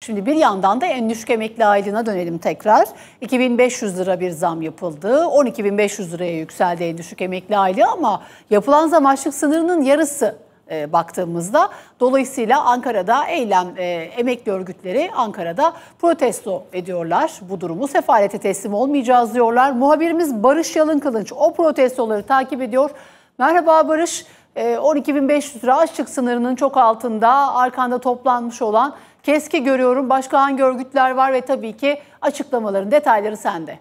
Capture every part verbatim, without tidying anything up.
Şimdi bir yandan da en düşük emekli aylığına dönelim tekrar. iki bin beş yüz lira bir zam yapıldı. on iki bin beş yüz liraya yükseldi en düşük emekli aylığı ama yapılan zam açlık sınırının yarısı e, baktığımızda. Dolayısıyla Ankara'da eylem, e, emekli örgütleri Ankara'da protesto ediyorlar. Bu durumu sefalete teslim olmayacağız diyorlar. Muhabirimiz Barış Yalınkılıç o protestoları takip ediyor. Merhaba Barış. on iki bin beş yüz lira açlık sınırının çok altında arkanda toplanmış olan KESK'i görüyorum. Başka hangi örgütler var ve tabii ki açıklamaların detayları sende.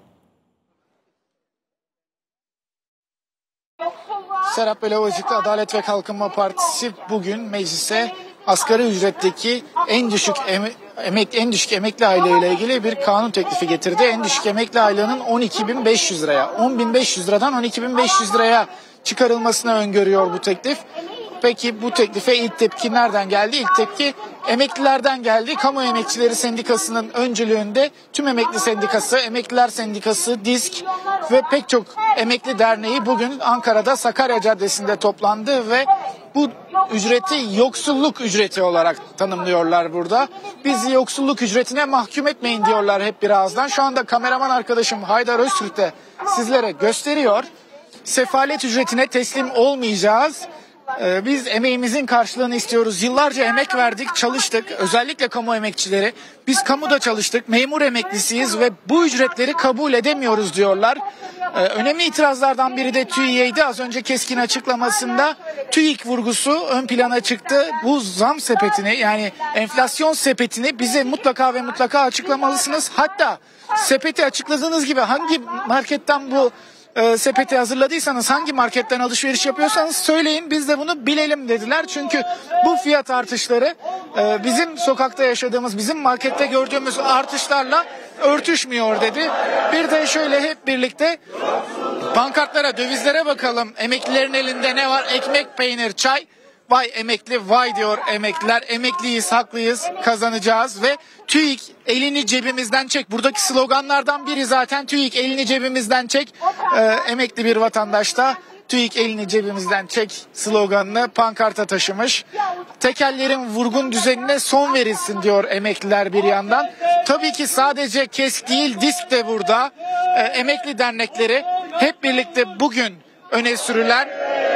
Serap Belavacıklı Adalet ve Kalkınma Partisi bugün meclise asgari ücretteki en düşük em emek en düşük emekli aylığı ile ilgili bir kanun teklifi getirdi. En düşük emekli aylığının on iki bin beş yüz liraya, on bin beş yüz liradan on iki bin beş yüz liraya çıkarılmasını öngörüyor bu teklif. Peki bu teklife ilk tepki nereden geldi? İlk tepki emeklilerden geldi. Kamu Emekçileri Sendikası'nın öncülüğünde tüm emekli sendikası, Emekliler Sendikası, DİSK ve pek çok emekli derneği bugün Ankara'da Sakarya Caddesi'nde toplandı ve bu ücreti yoksulluk ücreti olarak tanımlıyorlar burada. Bizi yoksulluk ücretine mahkum etmeyin diyorlar hep bir ağızdan. Şu anda kameraman arkadaşım Haydar Öztürk de sizlere gösteriyor. Sefalet ücretine teslim olmayacağız. Ee, biz emeğimizin karşılığını istiyoruz. Yıllarca emek verdik, çalıştık. Özellikle kamu emekçileri. Biz kamuda çalıştık, memur emeklisiyiz ve bu ücretleri kabul edemiyoruz diyorlar. Ee, önemli itirazlardan biri de TÜİK'ydi. Az önce KESK'in açıklamasında TÜİK vurgusu ön plana çıktı. Bu zam sepetini yani enflasyon sepetini bize mutlaka ve mutlaka açıklamalısınız. Hatta sepeti açıkladığınız gibi hangi marketten bu E, sepeti hazırladıysanız, hangi marketten alışveriş yapıyorsanız söyleyin, biz de bunu bilelim dediler. Çünkü bu fiyat artışları e, bizim sokakta yaşadığımız, bizim markette gördüğümüz artışlarla örtüşmüyor dedi. Bir de şöyle hep birlikte pankartlara, dövizlere bakalım. Emeklilerin elinde ne var? Ekmek, peynir, çay. Vay emekli, vay diyor emekliler. Emekliyiz, haklıyız, kazanacağız ve TÜİK elini cebimizden çek. Buradaki sloganlardan biri zaten TÜİK elini cebimizden çek. Ee, emekli bir vatandaş da TÜİK elini cebimizden çek sloganını pankarta taşımış. Tekellerin vurgun düzenine son verilsin diyor emekliler bir yandan. Tabii ki sadece KESK değil, DİSK de burada. Ee, emekli dernekleri hep birlikte bugün öne sürülen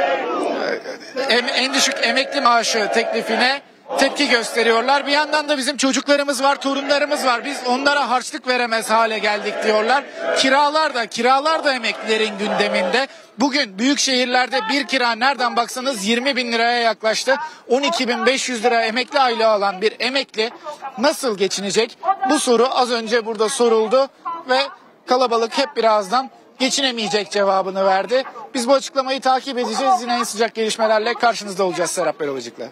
en düşük emekli maaşı teklifine tepki gösteriyorlar. Bir yandan da bizim çocuklarımız var, torunlarımız var. Biz onlara harçlık veremez hale geldik diyorlar. Kiralar da, kiralar da emeklilerin gündeminde. Bugün büyük şehirlerde bir kira nereden baksanız yirmi bin liraya yaklaştı. on iki bin beş yüz lira emekli aylığı alan bir emekli nasıl geçinecek? Bu soru az önce burada soruldu ve kalabalık hep birazdan geçinemeyecek cevabını verdi. Biz bu açıklamayı takip edeceğiz. Yine en sıcak gelişmelerle karşınızda olacağız Serap Belavacık'la.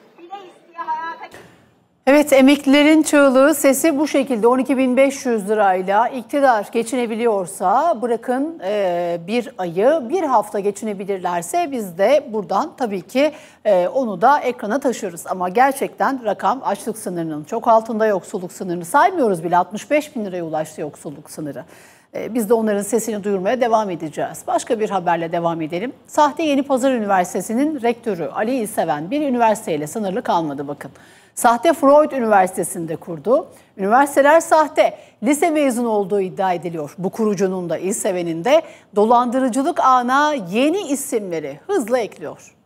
Evet, emeklilerin çığlığı, sesi bu şekilde. on iki bin beş yüz lirayla iktidar geçinebiliyorsa bırakın e, bir ayı, bir hafta geçinebilirlerse biz de buradan tabii ki e, onu da ekrana taşırız. Ama gerçekten rakam açlık sınırının çok altında, yoksulluk sınırını saymıyoruz bile. altmış beş bin liraya ulaştı yoksulluk sınırı. Biz de onların sesini duyurmaya devam edeceğiz. Başka bir haberle devam edelim. Sahte Yenipazar Üniversitesi'nin rektörü Ali İlseven bir üniversiteyle sınırlı kalmadı bakın. Sahte Freud Üniversitesi'nde kurdu. Üniversiteler sahte. Lise mezunu olduğu iddia ediliyor. Bu kurucunun da İlseven'in de dolandırıcılık ağına yeni isimleri hızla ekliyor.